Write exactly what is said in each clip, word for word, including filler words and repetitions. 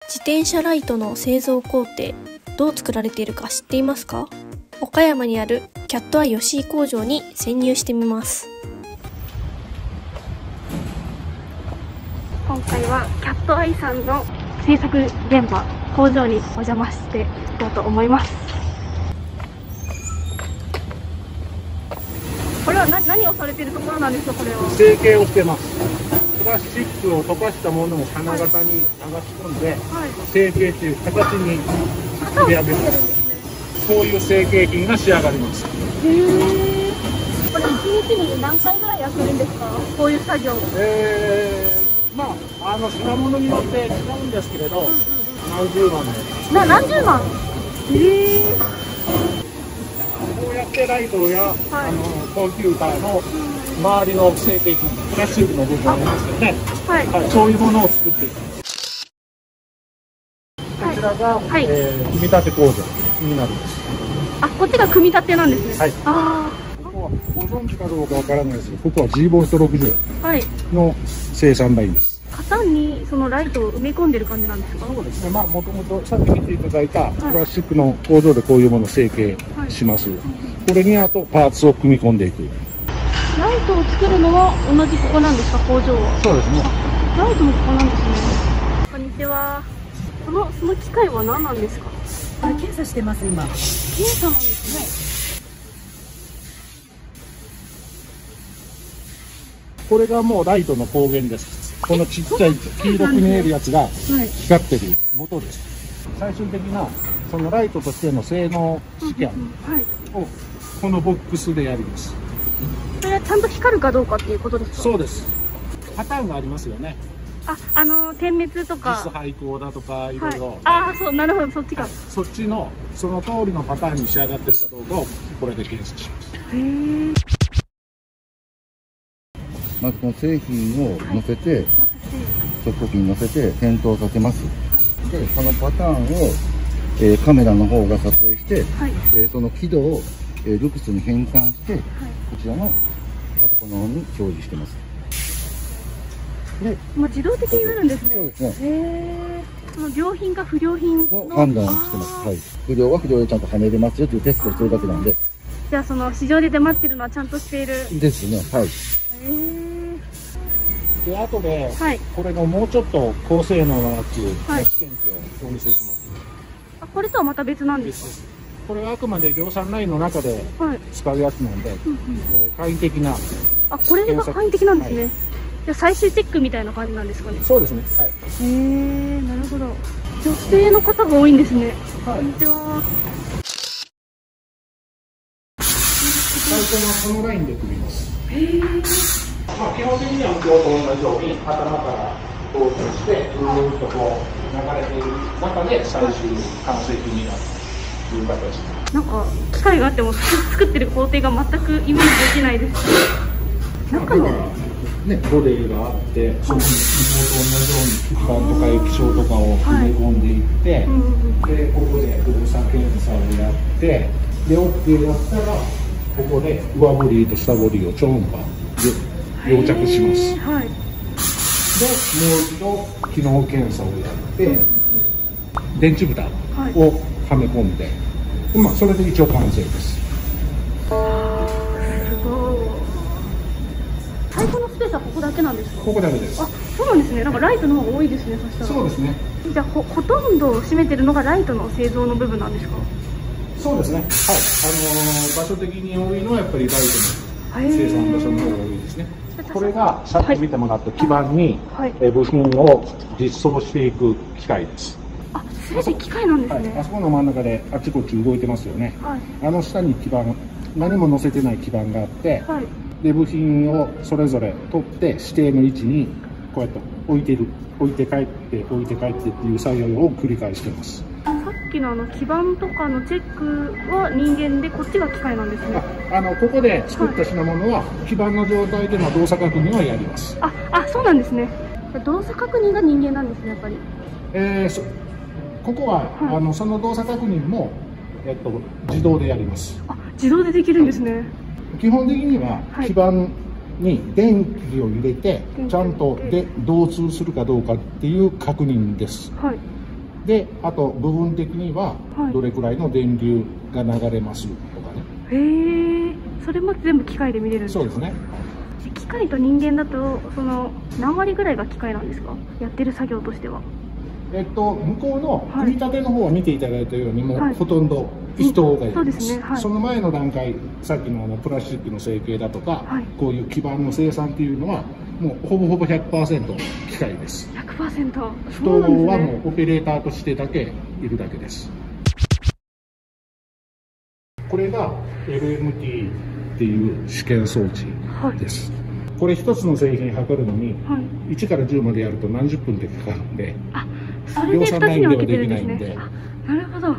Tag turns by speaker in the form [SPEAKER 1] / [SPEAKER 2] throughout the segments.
[SPEAKER 1] 自転車ライトの製造工程、どう作られているか知っていますか？岡山にあるキャットアイ吉井工場に潜入してみます。今回はキャットアイさんの製作現場、工場にお邪魔していこうと思います。これは何、何をされているところなんですか？これは
[SPEAKER 2] 成形をしてます。プラスチックを溶かしたものを金型に流し込んで、はい、成形という形に作り上げるんです。こういう成形品が仕上がります。
[SPEAKER 1] へー。これいちにちに何回ぐらいやってるんですか？こういう作業。え
[SPEAKER 2] ー、まああの品物によって違うんですけれど、うんうんうん、何十万で。
[SPEAKER 1] な何十万。へー。
[SPEAKER 2] こうやってライトや、はい、あのコンピューターの周りの成形品、プラスチックの部分ありますよね。はい、はい、そういうものを作っています。こちらが、はい、えー、組み立て工場になります。
[SPEAKER 1] あ、こっちが組み立てなんですね。はい。あ
[SPEAKER 2] あ。ここはご存知かどうかわからないですけど、ここは ジーボルトろくじゅう の生産ラインです。
[SPEAKER 1] 型にそのライトを埋め込んでる感じなんですか？
[SPEAKER 2] そうですね。まあもともとさっき見ていただいたプラスチックの工場でこういうものを成形します。はい、これにあとパーツを組み込んでいく。
[SPEAKER 1] ライトを作るのは同じここなんですか？工場は。
[SPEAKER 2] そうですね。
[SPEAKER 1] ライトもここなんですね。こんにちは。このその機械は何なんですか？
[SPEAKER 3] あ、検査してます今。
[SPEAKER 1] 検査なんですね。
[SPEAKER 2] これがもうライトの光源です。このちっちゃい黄色く見えるやつが光ってる元です。最終的なそのライトとしての性能試験をこのボックスでやります。
[SPEAKER 1] それはちゃんと光るかどうかっていうことですか？
[SPEAKER 2] そうです。パターンがありますよね。
[SPEAKER 1] あ、あの点滅とか。
[SPEAKER 2] 実配光だとかいろいろ。はい、
[SPEAKER 1] ああ、そう、なるほど、そっちか。
[SPEAKER 2] そっちのその通りのパターンに仕上がってるかどうかをこれで検査します。へえ。
[SPEAKER 4] まずこの製品を乗せて、直行機に乗せて点灯させます。で、そのパターンを、えー、カメラの方が撮影して、はい、えー、その輝度を、えー、ルクスに変換して、はい、こちらのパソコンの方に表示してます。
[SPEAKER 1] で、もう自動的になるんですね。
[SPEAKER 4] そうですね。
[SPEAKER 1] へー。その良品か不良品
[SPEAKER 4] を判断してます。はい。不良は不良でちゃんとはめれますよというテストをするだけなんで。
[SPEAKER 1] じゃあその市場で出回ってるのはちゃんとしている。
[SPEAKER 4] ですね。はい。
[SPEAKER 1] へー。
[SPEAKER 2] で、後で、はい、これのもうちょっと高性能なやつの試験機をお見せします。
[SPEAKER 1] あ、これとはまた別なんですか？
[SPEAKER 2] これはあくまで量産ラインの中で使うやつなんで、はい、えー、簡易的な。
[SPEAKER 1] あ、これが簡易的なんですね。はい、じゃあ最終チェックみたいな感じなんですかね？
[SPEAKER 2] そうですね。はい。
[SPEAKER 1] へえ、なるほど。女性の方が多いんですね。はい、こんにちは。
[SPEAKER 2] 最初のこのラインで組みます。
[SPEAKER 1] へえ。
[SPEAKER 2] まあ、基本的には向こうと同じように頭から投入してぐーっとこう流れている中で最終完成品になるという形で。
[SPEAKER 1] なんか機械があっても作ってる工程が全くイメージできないです。中の
[SPEAKER 2] ね、ボディがあって、そこに向こうと同じように基板とか液晶とかを埋め込んでいって、はい、でここで動作検査をやってで オーケー やったらここで上ボディと下ボディを超音波で溶着します。はい、でもう一度機能検査をやって、うん、電池蓋をはめ込んで、まあ、それで一応完成です。
[SPEAKER 1] 最初のスペースはここだけなんですか？
[SPEAKER 2] ここだけです。
[SPEAKER 1] あ、そうなんですね。なんかライトの方が多いですね。そしたら。
[SPEAKER 2] そうですね。
[SPEAKER 1] じゃあ ほ, ほとんどを占めてるのがライトの製造の部分なんですか？
[SPEAKER 2] そうですね。はい。あのー、場所的に多いのはやっぱりライトの生産場所の方が多いですね。これがさっき見てもらった基板に、はい、え部品を実装していく機械です。
[SPEAKER 1] あ、全て機械なんですね。
[SPEAKER 2] はい、あそこの真ん中であっちこっち動いてますよね。はい、あの下に基板、何も載せてない基板があって。はい、で部品をそれぞれ取って指定の位置にこうやって置いてる置いて帰って置いて帰ってっていう作業を繰り返してます。
[SPEAKER 1] さっきのあの基板とかのチェックは人間でこっちが機械なんですね。
[SPEAKER 2] ああのここで作った品物は基板の状態での動作確認はやります。
[SPEAKER 1] ああ、そうなんですね。動作確認が人間なんですね、やっぱり。
[SPEAKER 2] えー、そここは、はい、あのその動作確認も、えっと、自動でやります。
[SPEAKER 1] あ、自動でできるんですね。はい、
[SPEAKER 2] 基本的には基板に電気を入れてちゃんとで導通するかどうかっていう確認です。はい、 で、あと部分的にはどれくらいの電流が流れますとかね。
[SPEAKER 1] へえ、それも全部機械で見れるんですか？
[SPEAKER 2] そうですね。
[SPEAKER 1] 機械と人間だとその何割ぐらいが機械なんですか？やってる作業としては。
[SPEAKER 2] えっと、向こうの組み立ての方は見ていただいたように、もう
[SPEAKER 1] はい
[SPEAKER 2] ほとんど人がい
[SPEAKER 1] そう
[SPEAKER 2] ま。
[SPEAKER 1] ですすね、はい。
[SPEAKER 2] その前の段階、さっきのあのプラスチックの成形だとか、
[SPEAKER 1] はい
[SPEAKER 2] こういう基板の生産っていうのは、もうほぼほぼ ひゃくパーセント 機械です。
[SPEAKER 1] ひゃくパーセント。
[SPEAKER 2] 人
[SPEAKER 1] そうなんです
[SPEAKER 2] はも
[SPEAKER 1] ね。
[SPEAKER 2] うオペレーターとしてだけいるだけです。これが エルエムティー っていう試験装置です。これ一つの製品測るのに、
[SPEAKER 1] はい。
[SPEAKER 2] いちからじゅうまでやると何十分ってかかるんで、
[SPEAKER 1] あ、それでふたつに分けてるんですね。
[SPEAKER 2] 量産ラインではできないんで
[SPEAKER 1] あ、なるほど。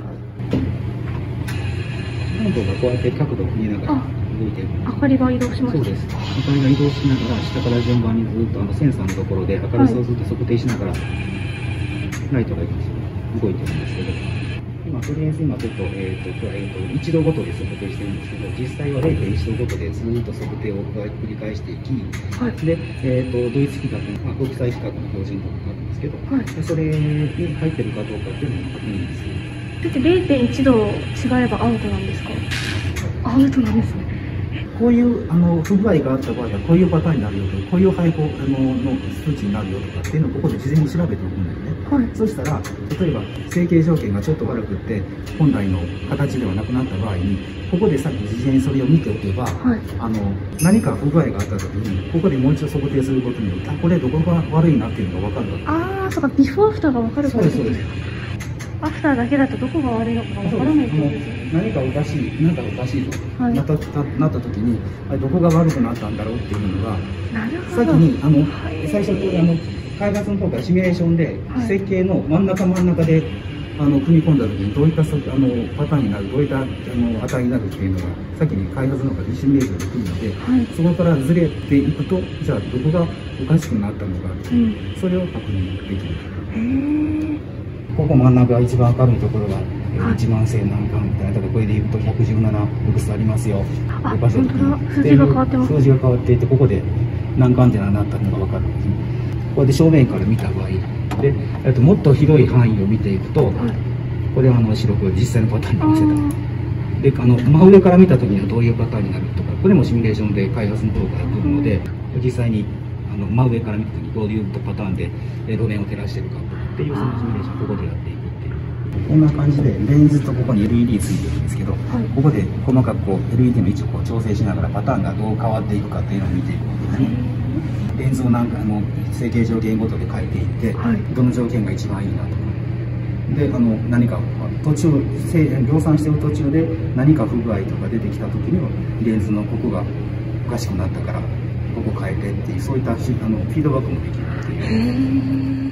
[SPEAKER 5] 温度がこうやって角度を振りながら動いてる。
[SPEAKER 1] 明かりが移動します。
[SPEAKER 5] そうです。明かりが移動しながら下から順番にずっとあのセンサーのところで明るさをずっと測定しながら、ライトが動いてるんですけど、今とりあえず今ちょっとえっ、とえっ、といちどごとで測定してるんですけど、実際は れいてんいち 度ごとでずっと測定を繰り返していき、
[SPEAKER 1] はい。
[SPEAKER 5] でえっ、とドイツ規格、まあ、国際規格の標準格があるんですけど、
[SPEAKER 1] はい。
[SPEAKER 5] でそれに入ってるかどうかっていうのを確認する。
[SPEAKER 1] だって れいてんいち 度違えばアウトなんですか？アウトなんですね。
[SPEAKER 6] こういうあの不具合があった場合はこういうパターンになるよとか、こういう配合あのの数値になるよとかっていうのをここで事前に調べておくんだよね。
[SPEAKER 1] はい。
[SPEAKER 6] そしたら例えば成形条件がちょっと悪くって本来の形ではなくなった場合に、ここでさっき事前にそれを見ておけば、
[SPEAKER 1] はい。
[SPEAKER 6] あの何か不具合があった時にここでもう一度測定することによって、あこれどこが悪いなっていうのが分かるわけ。
[SPEAKER 1] ああ、そうか、ビフォーアフターが分かるからですね。アフターだけだとどこが悪いのかが分からないってことですよね。
[SPEAKER 6] 何かおかしい、何かおかしいと、
[SPEAKER 1] はい
[SPEAKER 6] なったなった時に、あれどこが悪くなったんだろうっていうのが、
[SPEAKER 1] なるほど。
[SPEAKER 6] 先にあの、
[SPEAKER 1] はい
[SPEAKER 6] 最初あの開発の方からシミュレーションで、
[SPEAKER 1] はい
[SPEAKER 6] 設計の真ん中真ん中であの組み込んだ時にどういったそあのパターンになる、どういったあの値になるっていうのが先に開発の方でシミュレーションできるので、
[SPEAKER 1] はい。
[SPEAKER 6] そこからずれていくと、じゃあどこがおかしくなったのか、
[SPEAKER 1] うん。
[SPEAKER 6] それを確認できる。
[SPEAKER 1] へえ。
[SPEAKER 5] ここ真ん中が一番明るいところが、えー
[SPEAKER 1] はい
[SPEAKER 5] いちまんせん何巻みたいな、だからこれでいうとひゃくじゅうななルクスありますよ。
[SPEAKER 1] あ、
[SPEAKER 5] で場所
[SPEAKER 1] 本当だ。数字が変わってます。
[SPEAKER 5] 数字が変わっていて、ここで何巻ってなったのが分かるんですね。これで正面から見た場合で、えっともっと広い範囲を見ていくと、
[SPEAKER 1] はい。
[SPEAKER 5] これはあの白黒実際のパターンに
[SPEAKER 1] あ
[SPEAKER 5] 見せ
[SPEAKER 1] ー
[SPEAKER 5] た。で、あの真上から見た時にはどういうパターンになるとか、これもシミュレーションで開発の方から来るので、実際にあの真上から見た時にどういうパターンでえ路面を照らしてるかっていうそのシミュレーションをここでやっていくっていう。
[SPEAKER 6] こんな感じでレンズとここに エルイーディー ついてるんですけど、
[SPEAKER 1] はい。
[SPEAKER 6] ここで細かくこう エルイーディー の位置をこう調整しながらパターンがどう変わっていくかっていうのを見ていくわけですね。レンズをなんかあの成形条件ごとで変えていって、
[SPEAKER 1] はい。
[SPEAKER 6] どの条件が一番いいなとか。で、あの何か途中せ量産してる途中で何か不具合とか出てきた時にはレンズのここがおかしくなったからここ変えてっていう、そういったあのフィードバックもできるっていう。
[SPEAKER 1] へえ。